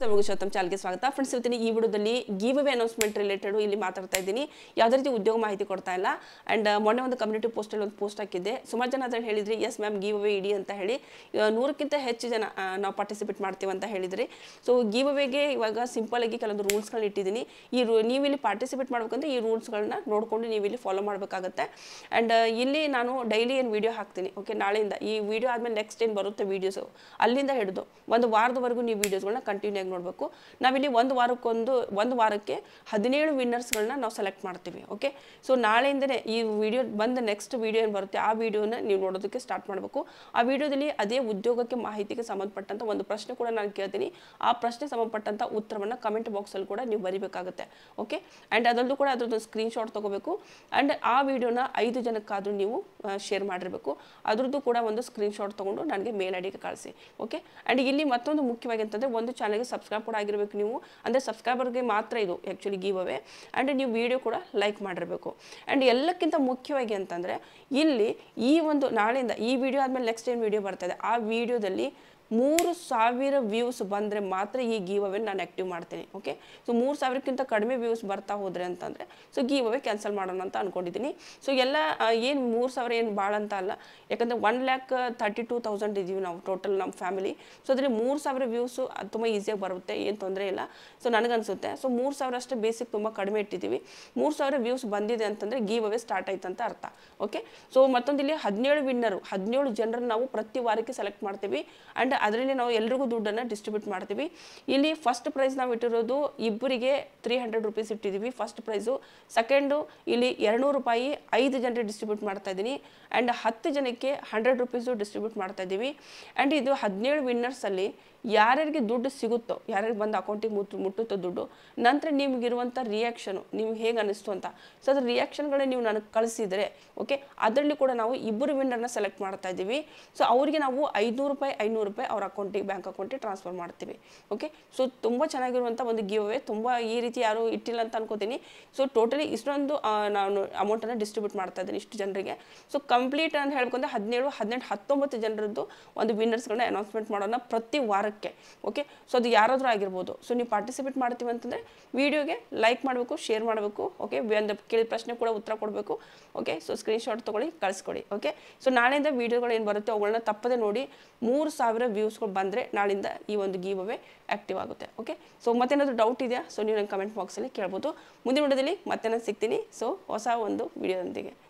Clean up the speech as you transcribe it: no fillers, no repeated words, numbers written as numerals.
ತಮಗೂ ಚಾನಲ್ಗೆ ಸ್ವಾಗತ ಫ್ರೆಂಡ್ಸ್. ಇವತ್ತಿನ ಈ ವಿಡಿಯೋದಲ್ಲಿ ಗಿವ್ ಅವೇ ಅನೌನ್ಸ್ಮೆಂಟ್ ರಿಲೇಟೆಡ್ ಇಲ್ಲಿ ಮಾತಾಡ್ತಾ ಇದ್ದೀನಿ. ಯಾವುದೇ ರೀತಿ ಉದ್ಯೋಗ ಮಾಹಿತಿ ಕೊಡ್ತಾ ಇಲ್ಲ. ಆ್ಯಂಡ್ ಮೊನ್ನೆ ಒಂದು ಕಮ್ಯುನಿಟಿ ಪೋಸ್ಟಲ್ಲಿ ಒಂದು ಪೋಸ್ಟ್ ಹಾಕಿದ್ದೆ. ಸುಮಾರು ಜನ ಅದರಲ್ಲಿ ಹೇಳಿದ್ರಿ ಎಸ್ ಮ್ಯಾಮ್ ಗಿವ್ ಅವೇ ಇಡಿ ಅಂತ ಹೇಳಿ 100ಕ್ಕಿಂತ ಹೆಚ್ಚು ಜನ ನಾವು ಪಾರ್ಟಿಸಿಪೇಟ್ ಮಾಡ್ತೀವಿ ಅಂತ ಹೇಳಿದ್ರಿ. ಸೊ ಗಿವ್ ಅವೇಗೆ ಇವಾಗ ಸಿಂಪಲ್ ಆಗಿ ಕೆಲವೊಂದು ರೂಲ್ಸ್ಗಳನ್ನ ಇಟ್ಟಿದ್ದೀನಿ. ನೀವು ಇಲ್ಲಿ ಪಾರ್ಟಿಸಿಪೇಟ್ ಮಾಡ್ಬೇಕಂದ್ರೆ ಈ ರೂಲ್ಸ್ಗಳನ್ನ ನೋಡಿಕೊಂಡು ನೀವು ಇಲ್ಲಿ ಫಾಲೋ ಮಾಡಬೇಕಾಗುತ್ತೆ. ಆ್ಯಂಡ್ ಇಲ್ಲಿ ನಾನು ಡೈಲಿ ಏನು ವೀಡಿಯೋ ಹಾಕ್ತೀನಿ. ಓಕೆ, ನಾಳೆಯಿಂದ ಈ ವಿಡಿಯೋ ಆದಮೇಲೆ ನೆಕ್ಸ್ಟ್ ಏನು ಬರುತ್ತೆ ವೀಡಿಯೋಸು ಅಲ್ಲಿಂದ ಹಿಡಿದು ಒಂದು ವಾರದವರೆಗೂ ನೀವು ವೀಡಿಯೋಸ್ಗಳನ್ನ ಕಂಟಿನ್ಯೂ ಆಗಿ ನೋಡಬೇಕು. ನಾವಿಲ್ಲಿ ಒಂದು ವಾರಕ್ಕೆ 17 ವಿನ್ನರ್ಸ್ಗಳನ್ನ ನಾವು ಸೆಲೆಕ್ಟ್ ಮಾಡ್ತೀವಿ. ಓಕೆ, ಸೊ ನಾಳೆಯಿಂದನೇ ಈ ವಿಡಿಯೋ ಬಂದ ನೆಕ್ಸ್ಟ್ ವಿಡಿಯೋ ಏನು ಬರುತ್ತೆ ಆ ವಿಡಿಯೋನ ನೀವು ನೋಡೋದಕ್ಕೆ ಸ್ಟಾರ್ಟ್ ಮಾಡಬೇಕು. ಆ ವಿಡಿಯೋದಲ್ಲಿ ಅದೇ ಉದ್ಯೋಗಕ್ಕೆ ಮಾಹಿತಿಗೆ ಸಂಬಂಧಪಟ್ಟಂಥ ಒಂದು ಪ್ರಶ್ನೆ ಕೂಡ ನಾನು ಕೇಳ್ತೀನಿ. ಆ ಪ್ರಶ್ನೆ ಸಂಬಂಧಪಟ್ಟಂಥ ಉತ್ತರವನ್ನು ಕಮೆಂಟ್ ಬಾಕ್ಸಲ್ಲಿ ಕೂಡ ನೀವು ಬರೀಬೇಕಾಗುತ್ತೆ. ಓಕೆ, ಆ್ಯಂಡ್ ಅದರಲ್ಲೂ ಕೂಡ ಅದರದ್ದು ಸ್ಕ್ರೀನ್ಶಾಟ್ ತೊಗೋಬೇಕು. ಆ್ಯಂಡ್ ಆ ವಿಡಿಯೋನ 5 ಜನಕ್ಕಾದರೂ ನೀವು ಶೇರ್ ಮಾಡಿರಬೇಕು. ಅದರದ್ದು ಕೂಡ ಒಂದು ಸ್ಕ್ರೀನ್ಶಾಟ್ ತೊಗೊಂಡು ನನಗೆ ಮೇಲ್ ಐ ಡಿಗೆ ಕಳಿಸಿ. ಓಕೆ, ಆ್ಯಂಡ್ ಇಲ್ಲಿ ಮತ್ತೊಂದು ಮುಖ್ಯವಾಗಿ ಅಂತಂದರೆ ಒಂದು ಚಾನಲ್ಗೆ ಸಬ್ಸ್ಕ್ರೈಬ್ ಕೂಡ ಆಗಿರಬೇಕು ನೀವು. ಅಂದರೆ ಸಬ್ಸ್ಕ್ರೈಬರ್ಗೆ ಮಾತ್ರ ಇದು ಆ್ಯಕ್ಚುಲಿ ಗಿವ್ ಅವೇ. ಆ್ಯಂಡ್ ನೀವು ವಿಡಿಯೋ ಕೂಡ ಲೈಕ್ ಮಾಡಿರಬೇಕು. ಆ್ಯಂಡ್ ಎಲ್ಲಕ್ಕಿಂತ ಮುಖ್ಯವಾಗಿ ಅಂತಂದರೆ ಇಲ್ಲಿ ಈ ಒಂದು ನಾಳೆಯಿಂದ ಈ ವಿಡಿಯೋ ಆದಮೇಲೆ ನೆಕ್ಸ್ಟ್ ಏನು ವಿಡಿಯೋ ಬರ್ತದೆ ಆ ವಿಡಿಯೋದಲ್ಲಿ 3000 ವ್ಯೂಸ್ ಬಂದರೆ ಮಾತ್ರ ಈ ಗಿವ್ ಅವೇ ನಾನು ಆ್ಯಕ್ಟಿವ್ ಮಾಡ್ತೀನಿ. ಓಕೆ, ಸೊ 3000ಕ್ಕಿಂತ ಕಡಿಮೆ ವ್ಯೂಸ್ ಬರ್ತಾ ಹೋದರೆ ಅಂತಂದರೆ ಸೊ ಗಿವ್ ಅವೇ ಕ್ಯಾನ್ಸಲ್ ಮಾಡೋಣ ಅಂತ ಅಂದ್ಕೊಂಡಿದ್ದೀನಿ. ಸೊ ಎಲ್ಲ ಏನು 3000 ಏನು ಭಾಳ ಅಂತ ಅಲ್ಲ, ಯಾಕಂದರೆ 1,32,000 ಇದ್ದೀವಿ ನಾವು ಟೋಟಲ್ ನಮ್ಮ ಫ್ಯಾಮಿಲಿ. ಸೊ ಅದರಲ್ಲಿ 3000 ವ್ಯೂಸು ಅದು ತುಂಬ ಈಸಿಯಾಗಿ ಬರುತ್ತೆ, ಏನು ತೊಂದರೆ ಇಲ್ಲ. ಸೊ ನನಗನ್ಸುತ್ತೆ ಸೊ 3000 ಅಷ್ಟೇ ಬೇಸಿಕ್ ತುಂಬ ಕಡಿಮೆ ಇಟ್ಟಿದ್ದೀವಿ. 3000 ವ್ಯೂಸ್ ಬಂದಿದೆ ಅಂತಂದರೆ ಗಿವ್ ಅವೇ ಸ್ಟಾರ್ಟ್ ಆಯ್ತು ಅಂತ ಅರ್ಥ. ಓಕೆ, ಸೊ ಮತ್ತೊಂದು ಇಲ್ಲಿ 17 ಜನರನ್ನು ನಾವು ಪ್ರತಿ ವಾರಕ್ಕೆ ಸೆಲೆಕ್ಟ್ ಮಾಡ್ತೀವಿ. ಆ್ಯಂಡ್ ಅದರಲ್ಲಿ ನಾವು ಎಲ್ರಿಗೂ ದುಡ್ಡನ್ನು ಡಿಸ್ಟ್ರಿಬ್ಯೂಟ್ ಮಾಡ್ತೀವಿ. ಇಲ್ಲಿ ಫಸ್ಟ್ ಪ್ರೈಸ್ ನಾವು ಇಟ್ಟಿರೋದು ಇಬ್ಬರಿಗೆ 300 ರೂಪೀಸ್ ಇಟ್ಟಿದ್ದೀವಿ ಫಸ್ಟ್ ಪ್ರೈಸು. ಸೆಕೆಂಡು ಇಲ್ಲಿ 200 ರೂಪಾಯಿ 5 ಜನರಿಗೆ ಡಿಸ್ಟ್ರಿಬ್ಯೂಟ್ ಮಾಡ್ತಾ ಇದ್ದೀನಿ. ಆ್ಯಂಡ್ 10 ಜನಕ್ಕೆ 100 ರೂಪೀಸು ಡಿಸ್ಟ್ರಿಬ್ಯೂಟ್ ಮಾಡ್ತಾ ಇದ್ದೀವಿ. ಆ್ಯಂಡ್ ಇದು 17 ವಿನ್ನರ್ಸಲ್ಲಿ ಯಾರ್ಯಾರಿಗೆ ದುಡ್ಡು ಸಿಗುತ್ತೋ, ಯಾರ್ಯಾರಿಗೆ ಬಂದು ಅಕೌಂಟಿಗೆ ಮುಟ್ಟುತ್ತೋ ದುಡ್ಡು, ನಂತರ ನಿಮಗಿರುವಂಥ ರಿಯಾಕ್ಷನು ನಿಮ್ಗೆ ಹೇಗೆ ಅನ್ನಿಸ್ತು ಅಂತ ಸೊ ಅದ್ರ ರಿಯಾಕ್ಷನ್ಗಳೇ ನೀವು ನನಗೆ ಕಳಿಸಿದರೆ ಓಕೆ, ಅದರಲ್ಲಿ ಕೂಡ ನಾವು ಇಬ್ಬರು ವಿನ್ನರ್ನ ಸೆಲೆಕ್ಟ್ ಮಾಡ್ತಾ ಇದ್ದೀವಿ. ಸೊ ಅವರಿಗೆ ನಾವು 500 ರೂಪಾಯಿ 500 ರೂಪಾಯಿ ಅವ್ರ ಅಕೌಂಟಿಗೆ ಬ್ಯಾಂಕ್ ಅಕೌಂಟಿಗೆ ಟ್ರಾನ್ಸ್ಫರ್ ಮಾಡ್ತೀವಿ. ಓಕೆ, ಸೊ ತುಂಬ ಚೆನ್ನಾಗಿರುವಂಥ ಒಂದು ಗಿವ್ ಅವೇ. ತುಂಬ ಈ ರೀತಿ ಯಾರೂ ಇಟ್ಟಿಲ್ಲ ಅಂತ ಅನ್ಕೋತೀನಿ. ಸೊ ಟೋಟಲಿ ಇಷ್ಟೊಂದು ನಾನು ಅಮೌಂಟನ್ನು ಡಿಸ್ಟ್ರಿಬ್ಯೂಟ್ ಮಾಡ್ತಾ ಇದ್ದೀನಿ ಇಷ್ಟು ಜನರಿಗೆ. ಸೊ ಕಂಪ್ಲೀಟ್ ಅಂತ ಹೇಳ್ಬೇಕಂದ್ರೆ 17, 18, 19 ಜನರದ್ದು ಒಂದು ವಿನ್ನರ್ಸ್ಗಳನ್ನ ಅನೌನ್ಸ್ಮೆಂಟ್ ಮಾಡೋಣ ಪ್ರತಿ ವಾರಕ್ಕೆ. ಓಕೆ, ಸೊ ಅದು ಯಾರಾದರೂ ಆಗಿರ್ಬೋದು. ಸೊ ನೀವು ಪಾರ್ಟಿಸಿಪೇಟ್ ಮಾಡ್ತೀವಿ ಅಂತಂದರೆ ವಿಡಿಯೋಗೆ ಲೈಕ್ ಮಾಡಬೇಕು, ಶೇರ್ ಮಾಡಬೇಕು. ಓಕೆ, ಒಂದು ಕೇಳಿದ ಪ್ರಶ್ನೆ ಕೂಡ ಉತ್ತರ ಕೊಡಬೇಕು. ಓಕೆ, ಸೊ ಸ್ಕ್ರೀನ್ಶಾಟ್ ತೊಗೊಳ್ಳಿ ಕಳಿಸ್ಕೊಡಿ. ಓಕೆ, ಸೊ ನಾಳೆಯಿಂದ ವೀಡಿಯೋಗಳು ಏನು ಬರುತ್ತೆ ಅವುಗಳನ್ನ ತಪ್ಪದೆ ನೋಡಿ. 3000 ವ್ಯೂಸ್ಗಳು ಬಂದರೆ ನಾಳಿಂದ ಈ ಒಂದು ಗಿವ್ ಅವೇ ಆ್ಯಕ್ಟಿವ್ ಆಗುತ್ತೆ. ಓಕೆ, ಸೊ ಮತ್ತೇನಾದರೂ ಡೌಟ್ ಇದೆಯಾ ಸೊ ನೀವು ನಂಗೆ ಕಮೆಂಟ್ ಬಾಕ್ಸಲ್ಲಿ ಕೇಳ್ಬೋದು. ಮುಂದಿನ ವಿಡಿಯೋದಲ್ಲಿ ಮತ್ತೆ ನಾನು ಸಿಗ್ತೀನಿ. ಸೊ ಹೊಸ ಒಂದು ವಿಡಿಯೋದೊಂದಿಗೆ.